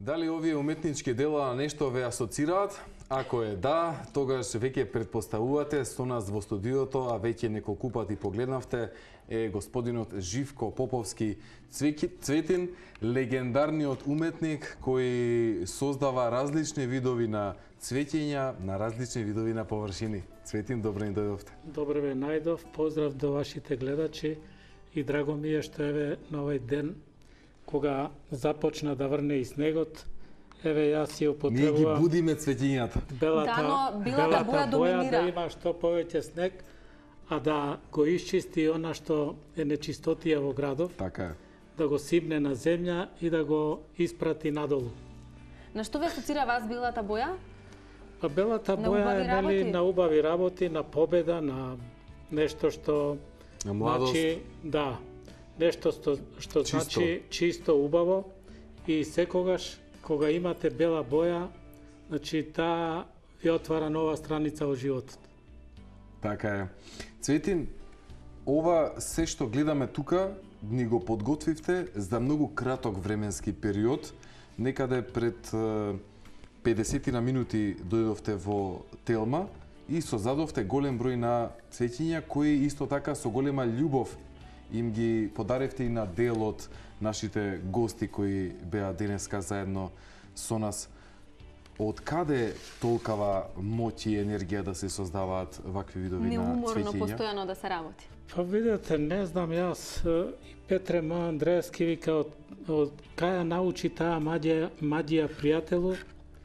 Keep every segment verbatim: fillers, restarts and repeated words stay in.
Дали овие уметнички дела на нешто ве асоцираат? Ако е да, тогаш веќе претпоставувате со нас во студиото, а веќе неколку пати погледнавте, е господинот Живко Поповски Цветин, легендарниот уметник кој создава различни видови на цветења, на различни видови на површини. Цветин, добро ни дојдовте. Добро ве најдов, поздрав до вашите гледачи и драго ми е што еве на овој ден, кога започна да врне и снегот, еве јас ја употребувам. Ние ги будиме цветењата. Белата, да, но белата, белата боја боја доминира. да има што повеќе снег, а да го исчисти она што е нечистотија во градов. Така е. Да го сипне на земја и да го испрати надолу. На што ве асоцира вас белата боја? Па белата На боја убави е нели работи? на убави работи, на победа, на нешто што На младост. значи, да, нешто што, што Чисто. значи чисто, убаво и секогаш кога имате бела боја, значи таа ви отвара нова страница во животот. Така е. Цветин, ова се што гледаме тука, ни го подготвивте за многу краток временски период. Некаде пред педесет на минути дојдовте во Телма и создадовте голем број на цветења кои исто така со голема љубов им ги подаревте и на дел од нашите гости кои беа денеска заедно со нас. Од каде толкава моќ и енергија да се создаваат вакви видови на Неуморно, цветења? постојано да се работи. Па видете, не знам јас, е, и Петре Ма Андреевски вика од, од каја научи таа маѓија, маѓија пријателу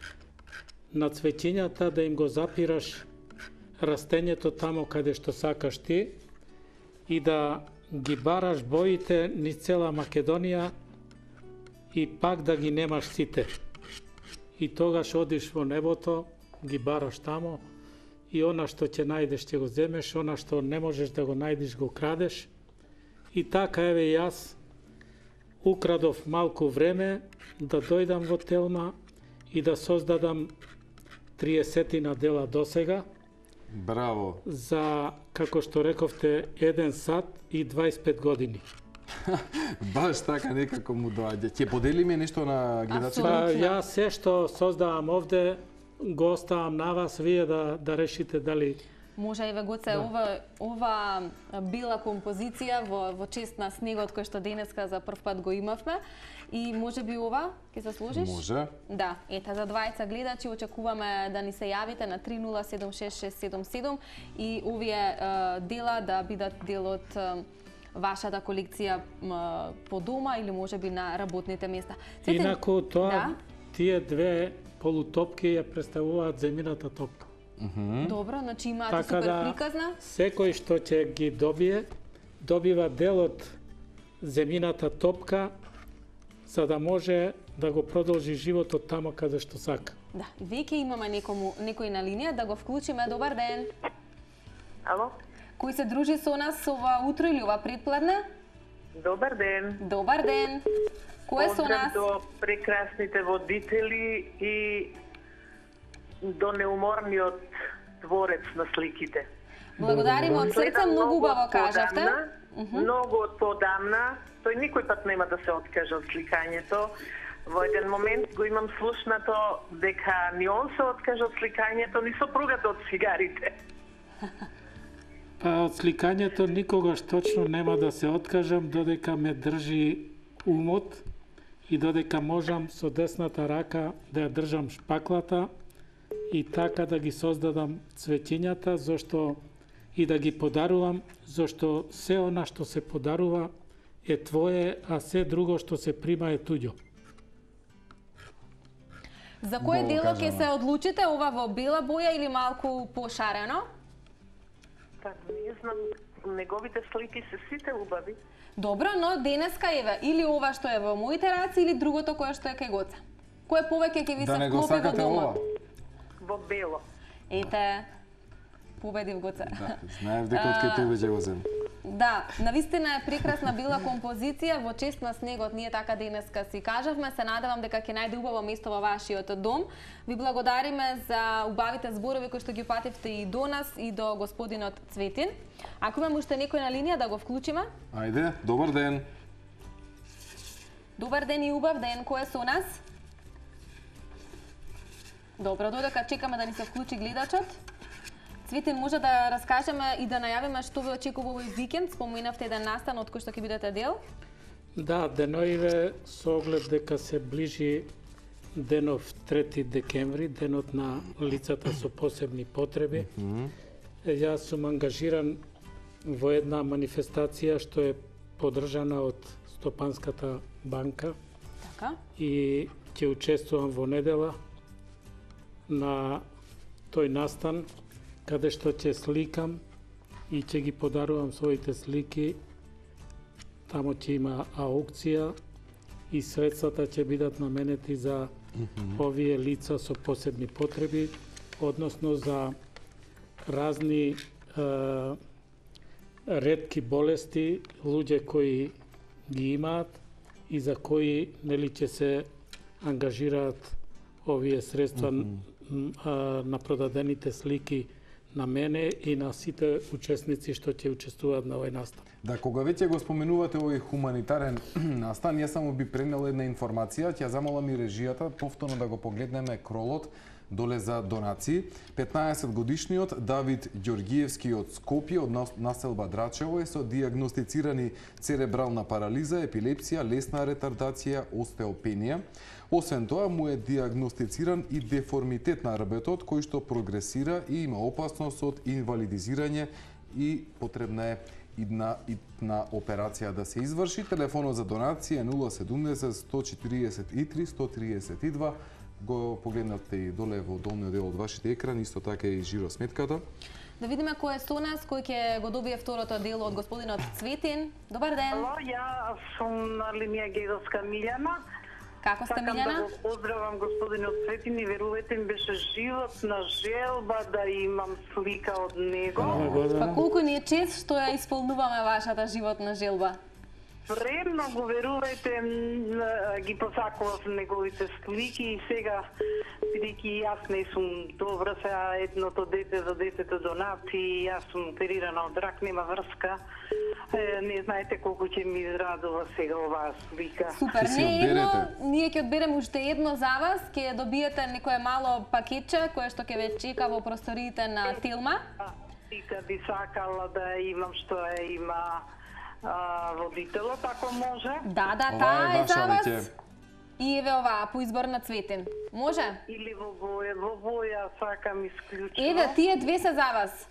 на цветењата да им го запираш растењето тамо каде што сакаш ти и да ги бараш боите ни цела Македонија и пак да ги немаш сите. И тогаш одиш во небото, ги бараш тамо и она што ќе најдеш ќе го земеш, она што не можеш да го најдеш го крадеш. И така еве јас украдов малку време да дојдам во Телма и да создадам триесетина дела досега Браво! за, како што рековте, еден сат и дваесет и пет години. Баш така некако му доаѓа. Ќе поделиме нешто на гледачите? Па Абсолютно. јас се што создавам овде го оставам на вас, вие да да решите дали Може еве Гоце, Да. ова ова била композиција во во чест на снегот кој што денеска за прв пат го имавме и можеби ова ќе се сложиш? Може. Да, ете за дваесет гледачи очекуваме да ни се јавите на три нула седум шест шест седум седум и овие е, дела да бидат дел од е, вашата колекција м, по дома или можеби на работните места. Цветин, инаку тоа да? тие две полутопки ја представуваат земјината топка. Добро, значи имаат Така супер да приказна. секој што ќе ги добие добива дел од земјината топка за да може да го продолжи животот тамо каде што сака. Да, и веќе имаме некому некој на линија да го вклучиме. Добар ден. Ало? Кој се дружи со нас ова утро или ова предпладне? Добар ден. Добар ден. Кој е со Поздрав нас? до прекрасните водители и до неуморниот творец на сликите. Благодариме од срце, Гледам многу убаво од кажавте. подамна, Многу од подамна. Тој никој пат нема да се откаже од сликањето. Во еден момент го имам слушнато дека ни он се откаже од сликањето, ни сопругата од сигарите. Па од сликањето никогаш точно нема да се откажам додека ме држи умот и додека можам со десната рака да ја држам шпаклата и така да ги создадам цветењата, зашто и да ги подарувам, зашто се она што се подарува е твое, а се друго што се прима е туѓо. За кое Убаво дело ќе кажано. се одлучите, ова во бела боја или малку пошарено? Па не знам, неговите слики се сите убави. Добро, но денеска еве или ова што е во моите раци или другото кое што е кај Гоце. Кое повеќе ќе ви Да се не го вклопи во сакате дома? ова? Во бело. Ете, победив Гоце. Да, знаев дека од кај тебе ќе го земам. Да, навистина е прекрасна била композиција во чест на снегот. Ние така денеска си кажавме, се надевам дека ќе најде убаво место во вашиот дом. Ви благодариме за убавите зборови кои што ги пативте и до нас и до господинот Цветин. Ако имаме уште некој на линија да го вклучиме. Ајде, добар ден. Добар ден и убав ден, кој е со нас? Добро, додека чекаме да ни се вклучи гледачот. Цветин, може да раскажеме и да најавиме што ве очекува овој викенд? Споменавте еден настан од кој што ќе бидете дел? Да, деноиве со оглед дека се ближи денов трети декември, денот на лицата со посебни потреби. Mm-hmm. Јас сум ангажиран во една манифестација што е поддржана од Стопанската банка. Така. И ќе учествувам во недела на тој настан, каде што ќе сликам и ќе ги подарувам своите слики. Тамо ќе има аукција и средствата ќе бидат наменети за mm-hmm. овие лица со посебни потреби, односно за разни е, ретки болести, луѓе кои ги имаат и за кои нели ќе се ангажираат овие средства mm-hmm. а, на продадените слики на мене и на сите учесници што ќе учествуваат на овој настан. Да, кога веќе го споменувате овој хуманитарен настан, јас само би пренел една информација, ќе замолам и режијата повторно да го погледнеме кролот доле за донации. петнаесет годишниот Давид Ѓоргиевски од Скопје, од населба Драчево, е со дијагностицирани церебрална парализа, епилепсија, лесна ретардација, остеопенија. Освен тоа, му е дијагностициран и деформитет на рбетот, кој што прогресира и има опасност од инвалидизирање и потребна е идна, идна операција да се изврши. Телефонот за донација е нула седумдесет сто четириесет и три сто триесет и два. Го погледнате и доле во долниот дел од вашите екрани, исто така и жиро сметката. Да видиме кој е со нас, кој ќе го добие второто дело од господинот Цветин. Добар ден. Ало, ја сум на линија Гедовска Милјана. Како сте, Милјана? Сакам да го поздравам господинот Цветин и верувате ми беше животна желба да имам слика од него. Па колку ни е чест што ја исполнуваме вашата животна желба. Премногу, верувајте, ги посакував неговите слики и сега, бидејќи јас не сум добра, сега едното дете за детето донати, јас сум оперирана од рак, нема врска. Е, не знаете колку ќе ми израдува сега оваа слика. Супер, не едно, ние ќе одбереме уште едно за вас, ќе добиете некое мало пакетче кое што ќе ве чека во просториите на Телма. Слика би сакала да имам што е има а, водителот, ако може. Да, да, таа е за вас. И еве оваа, по избор на Цветин. Може? Или во боја, во боја сакам исклучно. Еве, тие две се за вас.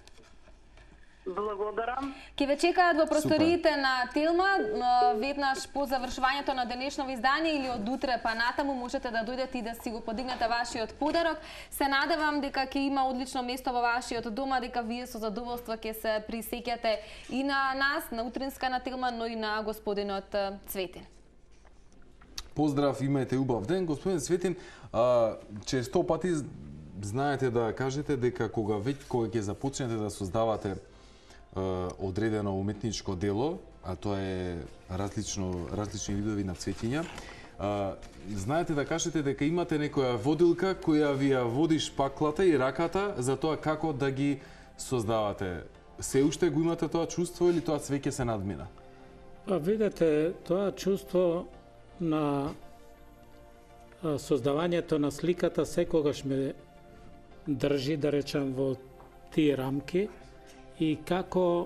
Благодарам. Ке ве чекаат во просториите на Телма, веднаш по завршувањето на денешново издание или од утре па натаму можете да дојдете и да си го подигнете вашиот подарок. Се надевам дека ќе има одлично место во вашиот дома, дека вие со задоволство ќе се присеќате и на нас, на утринска на Телма, но и на господинот Цветин. Поздрав, имајте убав ден, господин Цветин. А, често пати знаете да кажете дека кога веќе кога ќе започнете да создавате одредено уметничко дело, а тоа е различно различни видови на цветиња. А, знаете да кажете дека имате некоја водилка која ви ја води шпаклата и раката за тоа како да ги создавате. Се уште го имате тоа чувство или тоа свеќе се надмина? Па видете, тоа чувство на создавањето на сликата секогаш ме држи, да речам, во тие рамки и како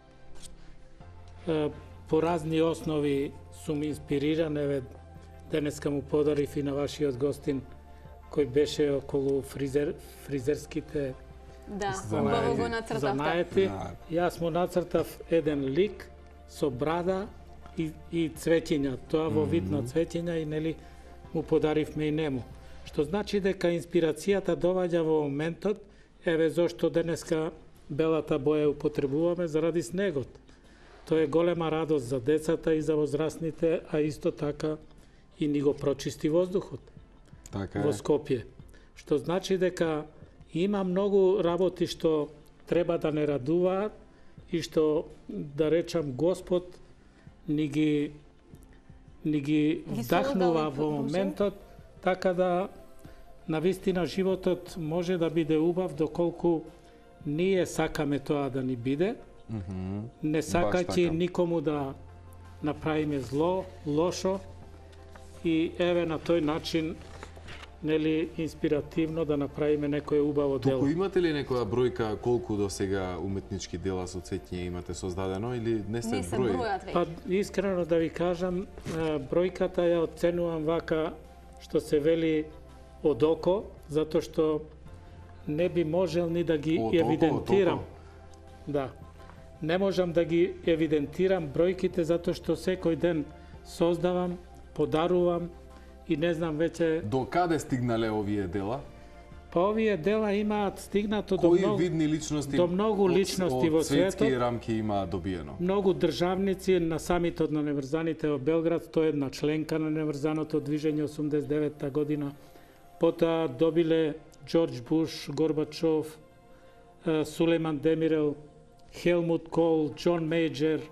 е, по разни основи сум инспириран. Еве, денеска му подарив и на вашиот гостин кој беше околу фризер, фризерските да, убаво го нацртавте. Да. Јас му нацртав еден лик со брада и, и цветиња, тоа во вид на цветиња и нели му подаривме и нему. Што значи дека инспирацијата доаѓа во моментот, еве зошто денеска белата боја употребуваме заради снегот. Тоа е голема радост за децата и за возрастните, а исто така и ни го прочисти воздухот така во Скопје. Што значи дека има многу работи што треба да не радуваат и што, да речам, Господ ни ги ни ги вдахнува во моментот, така да навистина животот може да биде убав доколку ние сакаме тоа да ни биде, mm-hmm. не сакајќи никому да направиме зло, лошо, и еве на тој начин нели инспиративно да направиме некое убаво дело. Туку имате ли некоја бројка колку до сега уметнички дела со цветње имате создадено или не се Не се брои? бројат веќе. Па искрено да ви кажам, е, бројката ја оценувам вака што се вели од око, затоа што не би можел ни да ги Од око, евидентирам. од око? Да. Не можам да ги евидентирам бројките затоа што секој ден создавам, подарувам и не знам веќе. До каде стигнале овие дела? Па овие дела имаат стигнато до Кои многу, видни личности до многу од- личности од во светски светот. рамки има добиено? Многу државници на самитот на неврзаните во Белград, тоа е една членка на неврзаното движење осумдесет и девета година. Потоа добиле Џорџ Буш, Горбачов, е, Сулейман Демирел, Хелмут Кол, Џон Мејџер.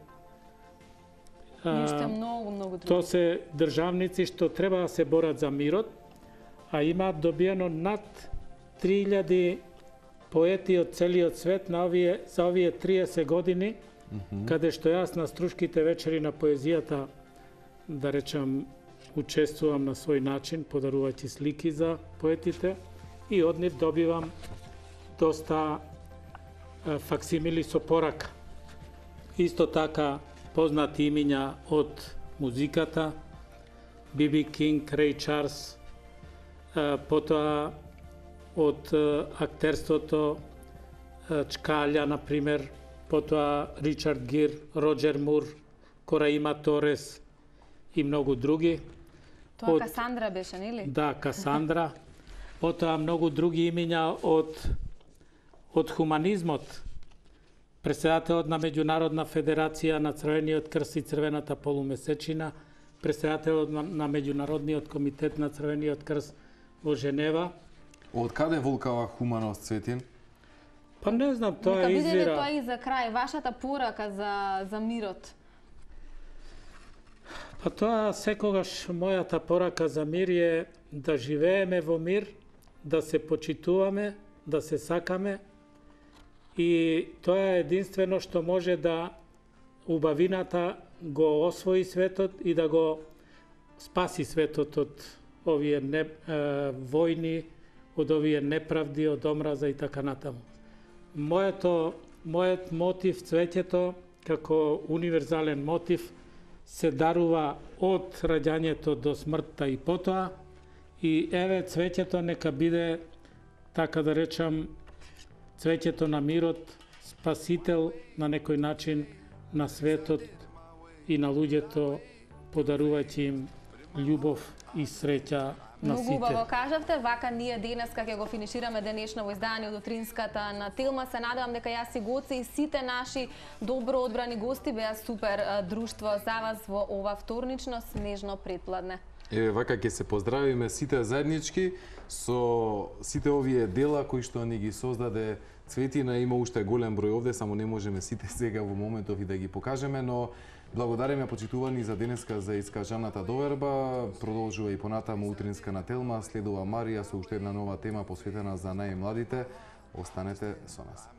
И уште многу, многу други. Тоа се државници што треба да се борат за мирот, а имаат добиено над три илјади поети од целиот свет на овие, за овие триесет години, mm -hmm. каде што јас на Струшките вечери на поезијата, да речам, учествувам на свој начин, подарувајќи слики за поетите, и од нив добивам доста е, факсимили со порака. Исто така познати имиња од музиката, Би Би Кинг, Рей Чарлс, е, потоа од е, актерството, е, Чкалја, например, потоа Ричард Гир, Роџер Мур, Кораима Торес и многу други. Тоа од- Касандра беше, нели? Да, Касандра. Потоа многу други имиња од од хуманизмот. Председателот на Меѓународна федерација на Црвениот крст и Црвената полумесечина, председателот на, на Меѓународниот комитет на Црвениот крст во Женева. Од каде волкава хуманост, Цветин? Па не знам, тоа Нека биде ли извира. тоа и за крај, вашата порака за, за мирот? Па тоа секогаш мојата порака за мир е да живееме во мир, да се почитуваме, да се сакаме, и тоа е единствено што може да убавината го освои светот и да го спаси светот од овие не, е, војни, од овие неправди, од омраза и така натаму. Моето, мојот мотив, цвеќето, како универзален мотив, се дарува од раѓањето до смртта и потоа, и еве цвеќето нека биде, така да речам, цвеќето на мирот, спасител на некој начин на светот и на луѓето, подарувајќи им љубов и среќа на Многу сите. убаво кажавте, вака ние денеска ќе го финишираме денешно издање од Утринската на Телма. Се надевам дека јас и Гоце и сите наши добро одбрани гости беа супер а, друштво за вас во ова вторнично снежно предпладне. Еве вака ќе се поздравиме сите заеднички со сите овие дела кои што ни ги создаде Цветина. Има уште голем број овде, само не можеме сите сега во моментов и да ги покажеме, но благодариме почитувани за денеска за искажаната доверба. Продолжува и понатаму Утринска на Телма, следува Марија со уште една нова тема посветена за најмладите. Останете со нас.